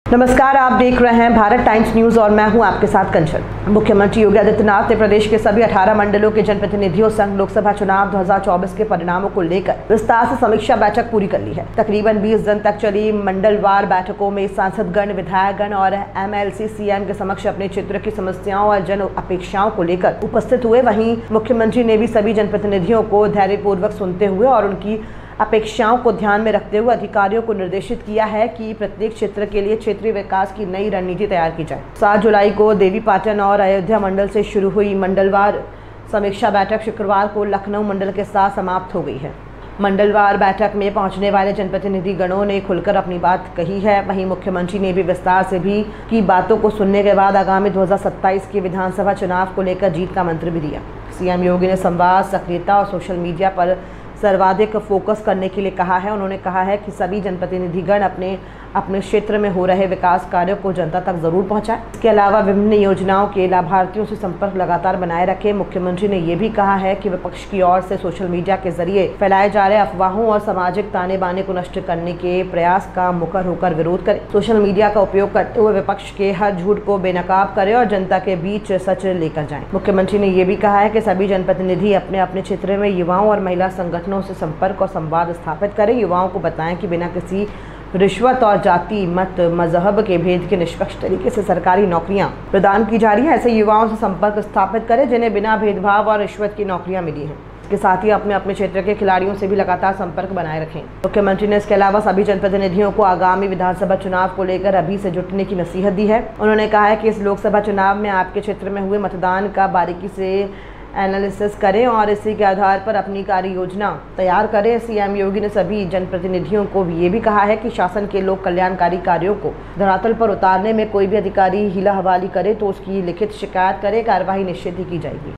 नमस्कार, आप देख रहे हैं भारत टाइम्स न्यूज और मैं हूं आपके साथ कंचन। मुख्यमंत्री योगी आदित्यनाथ ने प्रदेश के सभी 18 मंडलों के जनप्रतिनिधियों संग लोकसभा चुनाव 2024 के परिणामों को लेकर विस्तार से समीक्षा बैठक पूरी कर ली है। तकरीबन 20 दिन तक चली मंडलवार बैठकों में सांसदगण, विधायकगण और MLC CM के समक्ष अपने क्षेत्र की समस्याओं और जन अपेक्षाओं को लेकर उपस्थित हुए। वहीं मुख्यमंत्री ने भी सभी जनप्रतिनिधियों को धैर्यपूर्वक सुनते हुए और उनकी अपेक्षाओं को ध्यान में रखते हुए अधिकारियों को निर्देशित किया है कि प्रत्येक क्षेत्र के लिए क्षेत्रीय विकास की नई रणनीति तैयार की जाए। 7 जुलाई को देवीपाटन और अयोध्या मंडल से शुरू हुई मंडलवार समीक्षा बैठक शुक्रवार को लखनऊ मंडल के साथ समाप्त हो गई है। मंडलवार बैठक में पहुंचने वाले जनप्रतिनिधि गणों ने खुलकर अपनी बात कही है। वहीं मुख्यमंत्री ने भी विस्तार से भी की बातों को सुनने के बाद आगामी 2027 के विधानसभा चुनाव को लेकर जीत का मंत्र भी दिया। CM योगी ने संवाद, सक्रियता और सोशल मीडिया पर सर्वाधिक फोकस करने के लिए कहा है। उन्होंने कहा है कि सभी जनप्रतिनिधिगण अपने अपने क्षेत्र में हो रहे विकास कार्यों को जनता तक जरूर पहुंचाएं। इसके अलावा विभिन्न योजनाओं के लाभार्थियों से संपर्क लगातार बनाए रखें। मुख्यमंत्री ने ये भी कहा है कि विपक्ष की ओर से सोशल मीडिया के जरिए फैलाए जा रहे अफवाहों और सामाजिक ताने बाने को नष्ट करने के प्रयास का मुखर होकर विरोध करें। सोशल मीडिया का उपयोग करते हुए विपक्ष के हर झूठ को बेनकाब करें और जनता के बीच सच लेकर जाएं। मुख्यमंत्री ने ये भी कहा है कि सभी जनप्रतिनिधि अपने अपने क्षेत्र में युवाओं और महिला संगठनों से संपर्क और संवाद स्थापित करें। युवाओं को बताएं कि बिना किसी रिश्वत और जाति, मत, मजहब के भेद के निष्पक्ष तरीके से सरकारी नौकरियां प्रदान की जा रही है। ऐसे युवाओं से संपर्क स्थापित करें जिन्हें बिना भेदभाव और रिश्वत की नौकरियां मिली हैं। इसके साथ ही अपने अपने क्षेत्र के खिलाड़ियों से भी लगातार संपर्क बनाए रखें। मुख्यमंत्री ने इसके अलावा सभी जनप्रतिनिधियों को आगामी विधानसभा चुनाव को लेकर अभी से जुटने की नसीहत दी है। उन्होंने कहा है कि इस लोकसभा चुनाव में आपके क्षेत्र में हुए मतदान का बारीकी से एनालिसिस करें और इसी के आधार पर अपनी कार्य योजना तैयार करें। CM योगी ने सभी जनप्रतिनिधियों को ये भी कहा है कि शासन के लोक कल्याणकारी कार्यों को धरातल पर उतारने में कोई भी अधिकारी हीला हवाली करे तो उसकी लिखित शिकायत करे, कार्रवाई निश्चित ही की जाएगी।